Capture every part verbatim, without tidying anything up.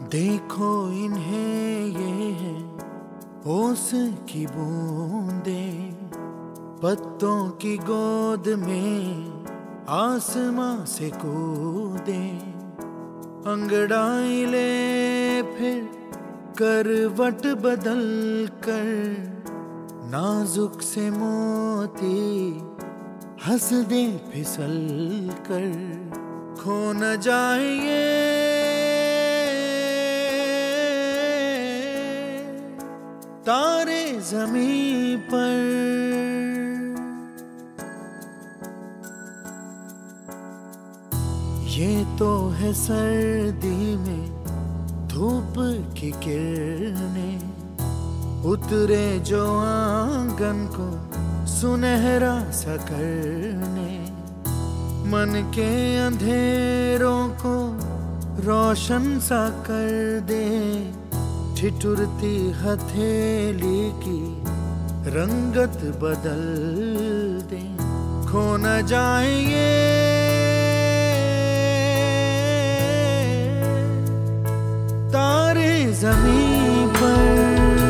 देखो इन्हें, ये है ओस की बूंदे, पत्तों की गोद में आसमां से कूदे। अंगड़ाई ले फिर करवट बदल कर, नाजुक से मोती हंस दे फिसल कर। खो न जाए ये तारे ज़मीं पर। ये तो है सर्दी में धूप की किरणें, उतरे जो आंगन को सुनहरा सा करने। मन के अंधेरों को रोशन सा कर दे, ठिठुरती हथेली की रंगत बदल दे। खो न जाए ये तारे ज़मीं पर।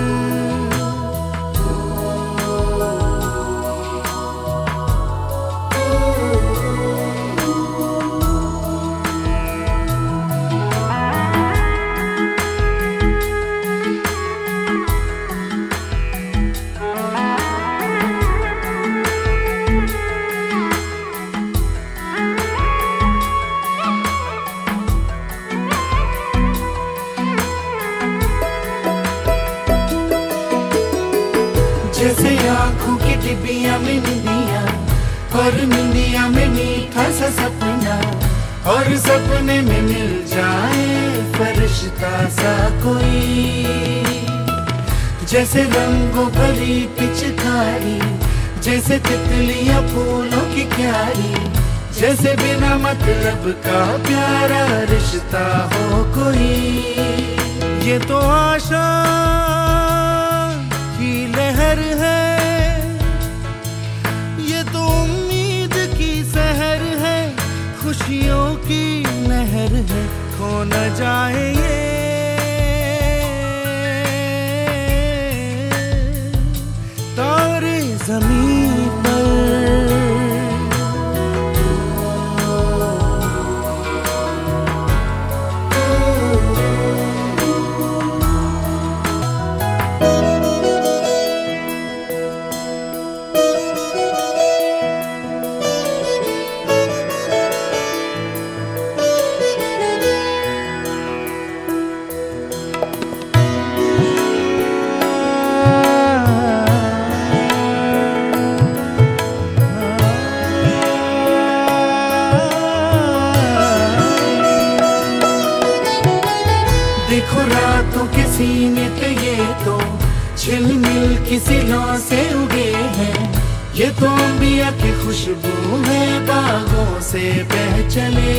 जैसे आँखों की डिबिया में निंदिया, और निंदिया में मीठा सा सपना, और सपने में मिल जाए फरिश्ता सा कोई। जैसे रंगों भरी पिचकारी, जैसे तितलियां फूलों की क्यारी, जैसे बिना मतलब का प्यारा रिश्ता हो कोई। ये तो आशा की लहर है, ये तो उम्मीद की सहर है, खुशियों की लहर है। खो न जाए ये तारे ज़मीं पर। देखो रातों के सीने पे ये तो झिलमिल किसी लौ से उगे हैं। ये तो अंबिया की खुशबू है बागों से बह चले।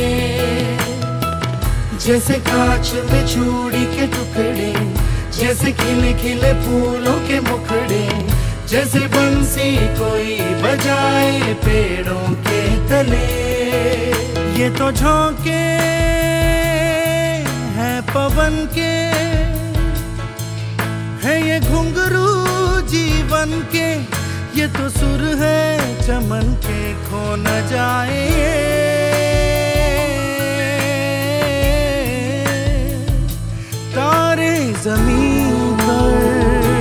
जैसे कांच में चूड़ी के टुकड़े, जैसे खिले खिले फूलों के मुखड़े, जैसे बंसी कोई बजाए पेड़ों के तले। ये तो झोंके पवन के है, ये घुंघरू जीवन के, ये तो सुर है चमन के। खो न जाए तारे ज़मीं पर।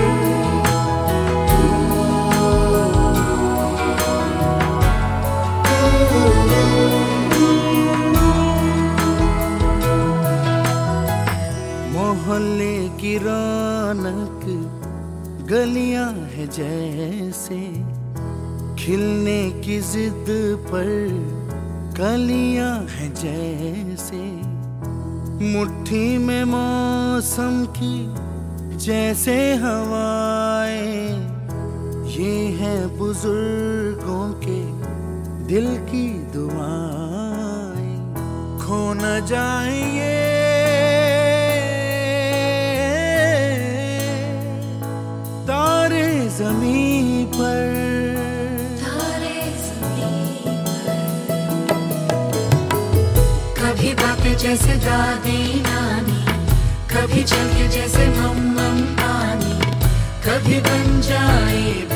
मोहल्ले की रौनक गलियां है जैसे, खिलने की जिद पर कलियां है जैसे। मुट्ठी में मौसम की जैसे हवाएं, ये है बुजुर्गों के दिल की दुआएं। खो न जाए ये तारे ज़मीं पर। तारे ज़मीं पर। कभी बातें जैसे दादी नानी, कभी चमके जैसे मम मम पानी, कभी बन जाए